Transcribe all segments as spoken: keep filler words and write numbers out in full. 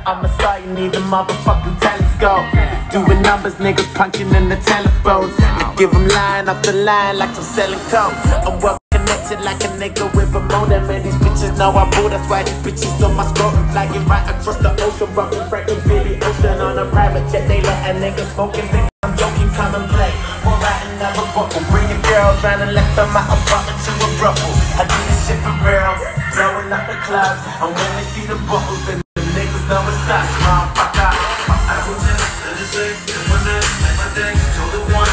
I'm a star, you need a motherfucking telescope. Doing numbers, niggas punching in the telephones. I give them line after line like I'm selling coke. I'm well connected like a nigga with a modem. And these bitches know I bought, that's why these bitches on my scrotum. Flying right across the ocean, rocking Franklin Billy Ocean on a private jet. They let a nigga smoking, think I'm joking, come and play. Pour out another bottle, bring your girls round and let's turn my apartment to a brothel. I do this shit for real, blowing up the clubs. And when they see the bottles, then the niggas know it's us, motherfucker. I was just, I just say, one night, like my day, told the one.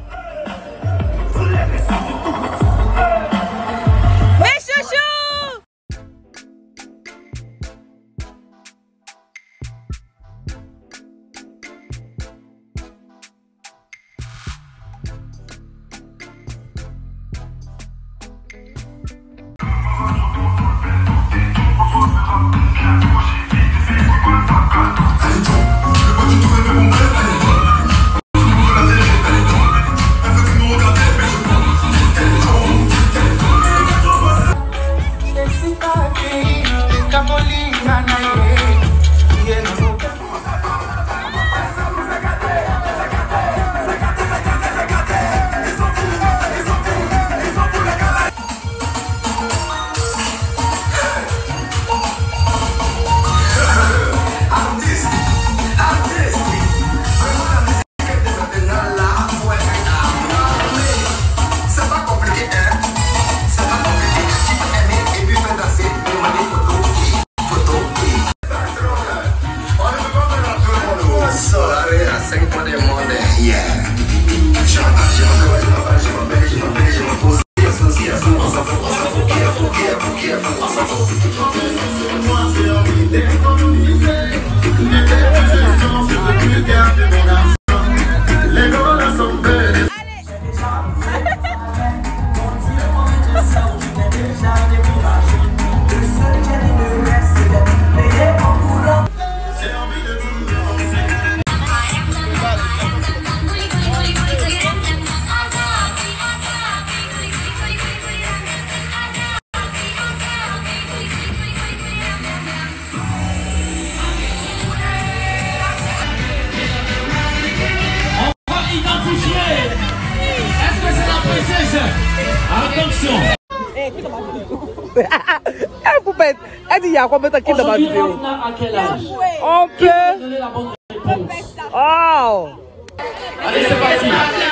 Elle poupette, elle dit il y a combien de temps dans ma vidéo? À quel âge? On peut. Donner la bonne réponse. Oh! Allez, c'est parti.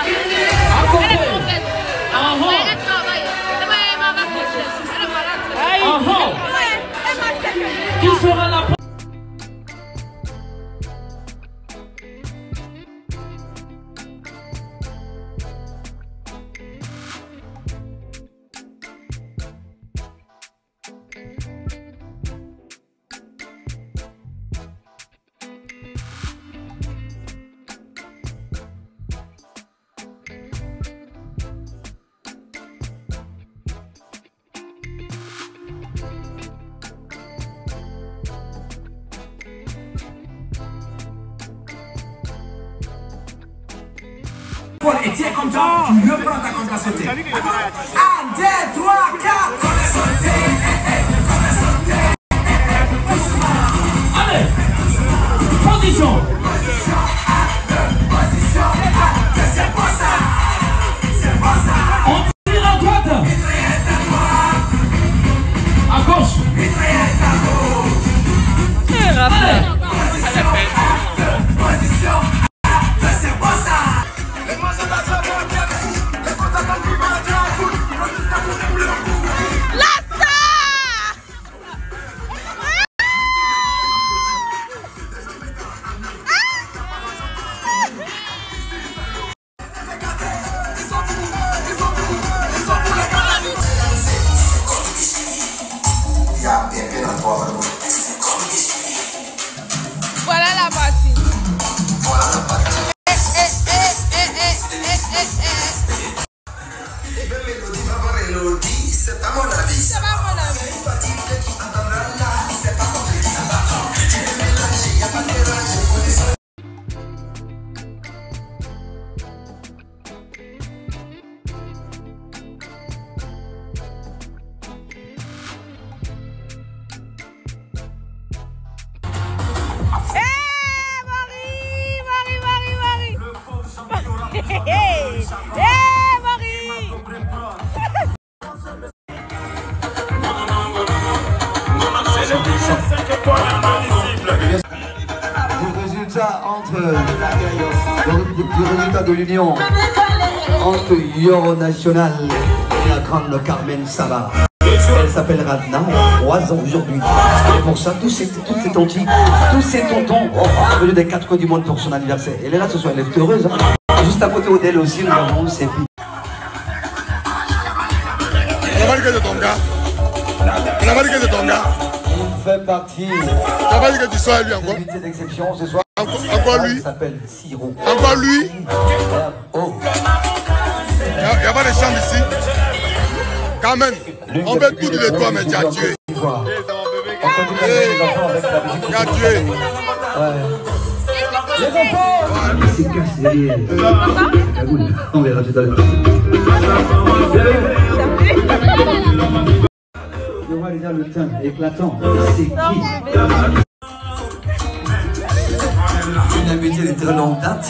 À côté. Avant. Avant. Qui sera la Et tiens comme ça, tu le prends ta compte à sauter. un, deux, trois, quatre, compte à sauter. Allez, position. Position, c'est pas ça. C'est pas ça. On tire à droite. À gauche. Allez. Position, c'est pas ça. Voilà la partie. Voilà la partie. Eh, eh, eh, eh, eh, eh, eh, eh. Et bien, Mélodie va voir Elodie, c'est pas mon avis. C'est pas mon avis. C'est une partie que tu entendras là, c'est pas compris, ça va. Tu peux mélanger, y'a pas de mélange, connaissons. Hé, Marie! Du résultat entre du, du résultat de l'union entre Yoro National et la grande Carmen Saba. Elle s'appelle Radna, trois ans aujourd'hui. Et pour ça, tous ces, tous ces tantis, tous ces tontons sont venus des quatre coins du monde pour son anniversaire. Elle est là ce soir, elle est heureuse. Hein. Juste à côté d'elle aussi, nous avons ses filles. On a pas dit que c'est ton gars. On a pas dit que c'est ton gars. Il fait partie. Tu n'as pas dit que tu sois lui encore. Invité d'exception ce soir. Encore, encore lui. Il s'appelle Siro. Encore lui. Oh. Il n'y a, a pas de chambre ici. Quand même, on peut tout dire de toi, mais tu as tué. Tu as tué. Les enfants. C'est cassé. On verra tout à l'heure. Je vois déjà le teint éclatant. C'est qui? Une amitié de très longue date.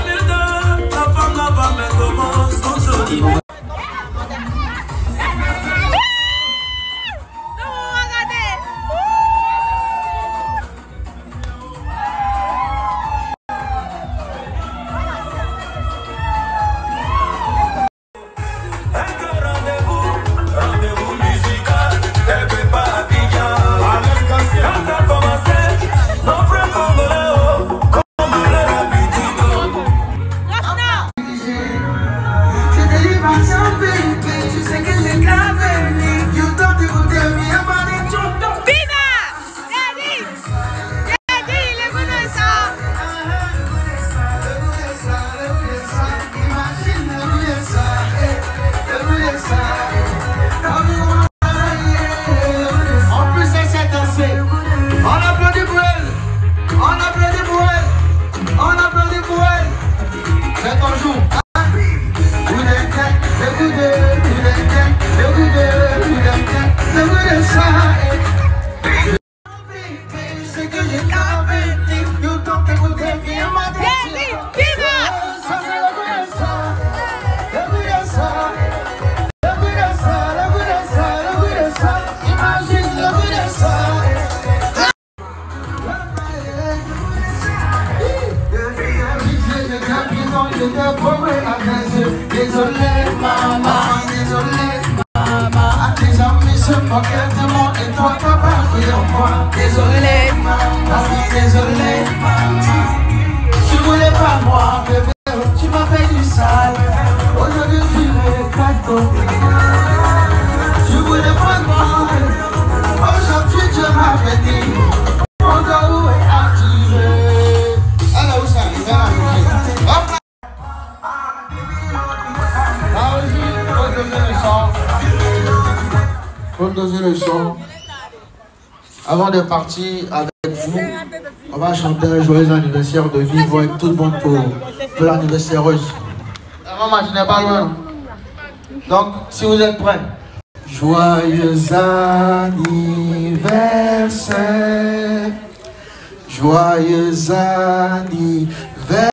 Désolé maman, désolé maman. À tes amis se moquent de moi et toi t'as pas cru en moi. Désolé maman, désolé maman. Tu voulais pas moi bébé, tu m'as fait du sale. Aujourd'hui tu es cadeau. Tu voulais pas moi, aujourd'hui tu m'avais dit. Mon dos est activé. Alors où ça, il va arriver. Hop. Faut doser le son. Avant de partir avec vous, on va chanter un joyeux anniversaire de vivre avec tout le monde pour, pour l'anniversaire heureuse. La maman, tu n'es pas loin. Donc, si vous êtes prêts. Joyeux anniversaire. Joyeux anniversaire.